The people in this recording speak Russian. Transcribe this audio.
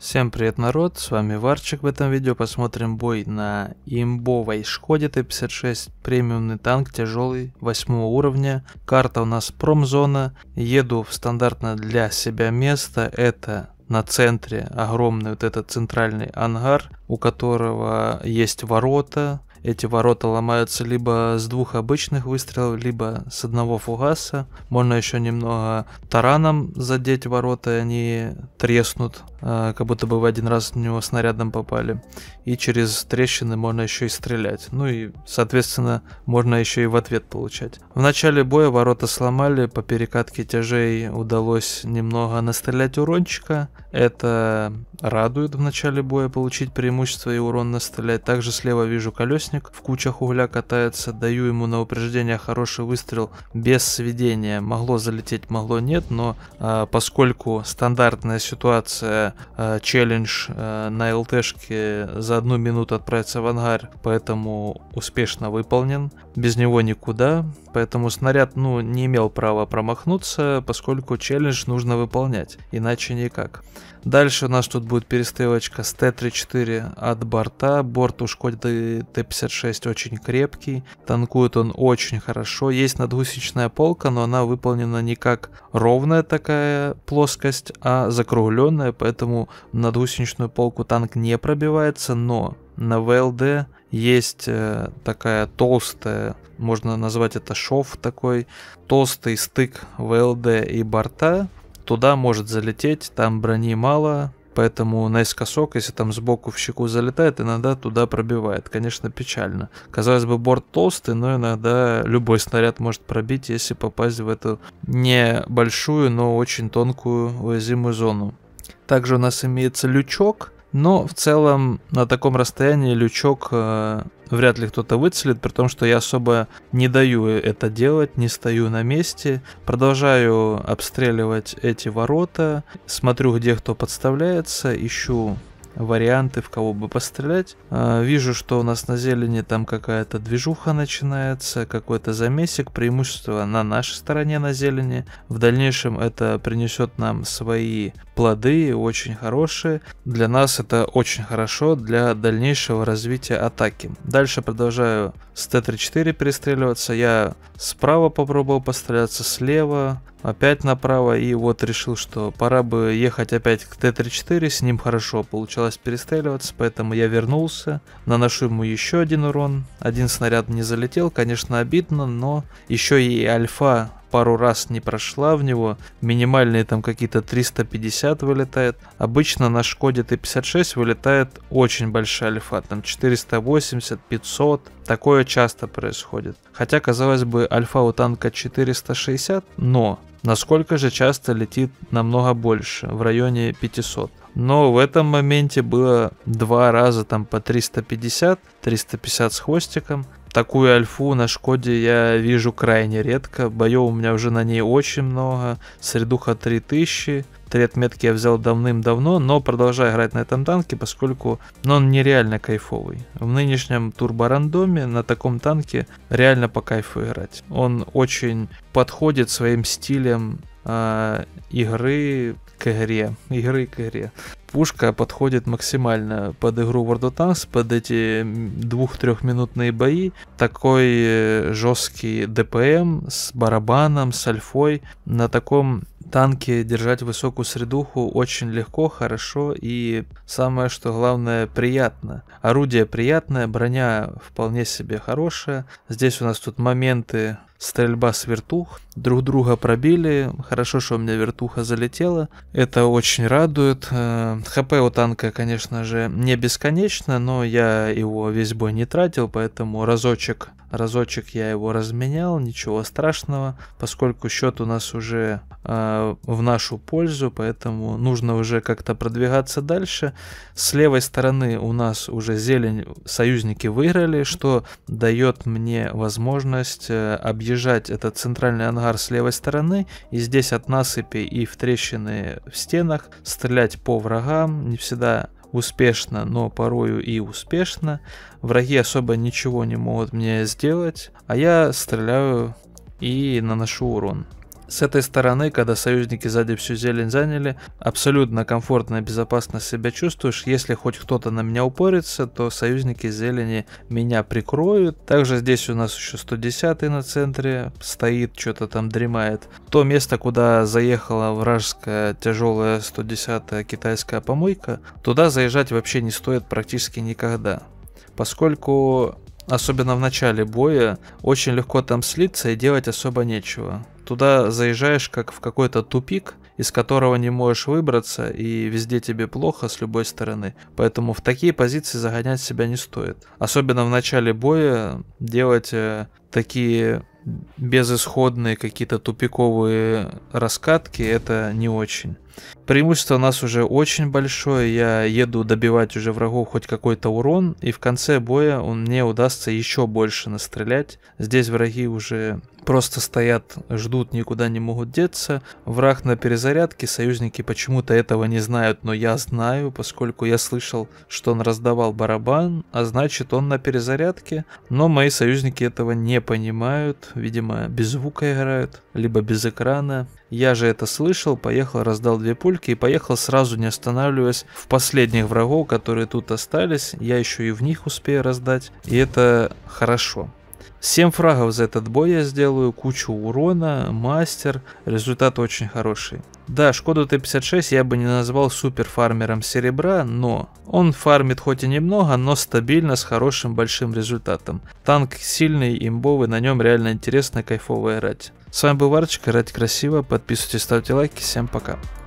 Всем привет, народ, с вами Варчик. В этом видео посмотрим бой на имбовой Шкоде Т-56, премиумный танк, тяжелый, 8 уровня. Карта у нас промзона, еду в стандартное для себя место, это на центре огромный вот этот центральный ангар, у которого есть ворота. Эти ворота ломаются либо с двух обычных выстрелов, либо с одного фугаса. Можно еще немного тараном задеть ворота, и они треснут, как будто бы в один раз в него снарядом попали. И через трещины можно еще и стрелять. Ну и, соответственно, можно еще и в ответ получать. В начале боя ворота сломали, по перекатке тяжей удалось немного настрелять урончика. Это радует в начале боя получить преимущество и урон настрелять. Также слева вижу колесник, в кучах угля катается, даю ему на упреждение хороший выстрел без сведения. Могло залететь, могло нет, но поскольку стандартная ситуация, челлендж на ЛТшке за 1 минуту отправиться в ангар, поэтому успешно выполнен. Без него никуда, поэтому снаряд не имел права промахнуться, поскольку челлендж нужно выполнять, иначе никак. Дальше у нас тут будет перестрелочка с Т-34 от борта. Борт у Шкоды Т-56 очень крепкий, танкует он очень хорошо. Есть надгусеничная полка, но она выполнена не как ровная такая плоскость, а закругленная, поэтому надгусеничную полку танк не пробивается, но на ВЛД есть такая толстая, можно назвать это шов такой, толстый стык ВЛД и борта. Туда может залететь, там брони мало, поэтому наискосок, если там сбоку в щеку залетает, иногда туда пробивает. Конечно, печально. Казалось бы, борт толстый, но иногда любой снаряд может пробить, если попасть в эту небольшую, но очень тонкую уязвимую зону. Также у нас имеется лючок, но в целом на таком расстоянии лючок вряд ли кто-то выцелит, при том, что я особо не даю это делать, не стою на месте. Продолжаю обстреливать эти ворота, смотрю, где кто подставляется, ищу варианты, в кого бы пострелять. Вижу, что у нас на зелени там какая-то движуха начинается, какой-то замесик, преимущество на нашей стороне на зелени. В дальнейшем это принесет нам свои плоды, очень хорошие. Для нас это очень хорошо для дальнейшего развития атаки. Дальше продолжаю с Т-34 перестреливаться. Я справа попробовал постреляться, слева, опять направо, и вот решил, что пора бы ехать опять к Т-34, с ним хорошо получалось перестреливаться, поэтому я вернулся, наношу ему еще один урон, один снаряд не залетел, конечно обидно, но еще и альфа пару раз не прошла в него, минимальные там какие-то 350 вылетает. Обычно на Шкоде Т-56 вылетает очень большая альфа, там 480, 500, такое часто происходит. Хотя, казалось бы, альфа у танка 460, но насколько же часто летит намного больше, в районе 500. Но в этом моменте было 2 раза там по 350, 350 с хвостиком. Такую альфу на Шкоде я вижу крайне редко, боев у меня уже на ней очень много, средуха 3000, 3 отметки я взял давным-давно, но продолжаю играть на этом танке, поскольку он нереально кайфовый. В нынешнем турборандоме на таком танке реально по кайфу играть. Он очень подходит своим стилем игры к игре. Пушка подходит максимально под игру World of Tanks, под эти 2-3-минутные бои. Такой жесткий ДПМ с барабаном, с альфой. На таком танке держать высокую средуху очень легко, хорошо и самое что главное приятно. Орудие приятное, броня вполне себе хорошая. Здесь у нас тут моменты стрельба с вертух, друг друга пробили, хорошо, что у меня вертуха залетела, это очень радует. ХП у танка, конечно же, не бесконечно, но я его весь бой не тратил, поэтому разочек я его разменял, ничего страшного, поскольку счет у нас уже в нашу пользу, поэтому нужно уже как-то продвигаться дальше. С левой стороны у нас уже зелень, союзники выиграли, что дает мне возможность объезжать этот центральный ангар с левой стороны и здесь от насыпи и в трещины в стенах стрелять по врагам, не всегда успешно, но порою и успешно. Враги особо ничего не могут мне сделать, а я стреляю и наношу урон. С этой стороны, когда союзники сзади всю зелень заняли, абсолютно комфортно и безопасно себя чувствуешь. Если хоть кто-то на меня упорится, то союзники зелени меня прикроют. Также здесь у нас еще 110-й на центре стоит, что-то там дремает. То место, куда заехала вражеская тяжелая 110-я китайская помойка, туда заезжать вообще не стоит практически никогда. Поскольку, особенно в начале боя, очень легко там слиться и делать особо нечего. Туда заезжаешь как в какой-то тупик, из которого не можешь выбраться, и везде тебе плохо с любой стороны. Поэтому в такие позиции загонять себя не стоит. Особенно в начале боя делать такие безысходные какие-то тупиковые раскатки, это не очень. Преимущество у нас уже очень большое, я еду добивать уже врагов хоть какой-то урон, и в конце боя мне удастся еще больше настрелять. Здесь враги уже просто стоят, ждут, никуда не могут деться. Враг на перезарядке, союзники почему-то этого не знают, но я знаю, поскольку я слышал, что он раздавал барабан, а значит он на перезарядке. Но мои союзники этого не понимают, видимо без звука играют, либо без экрана. Я же это слышал, поехал, раздал 2 пульки и поехал сразу, не останавливаясь, в последних врагов, которые тут остались. Я еще и в них успею раздать, и это хорошо. 7 фрагов за этот бой я сделаю, кучу урона, мастер, результат очень хороший. Да, Шкоду Т-56 я бы не назвал супер фармером серебра, но он фармит хоть и немного, но стабильно, с хорошим большим результатом. Танк сильный, имбовый, на нем реально интересно, кайфово играть. С вами был Варчик, играть красиво, подписывайтесь, ставьте лайки, всем пока.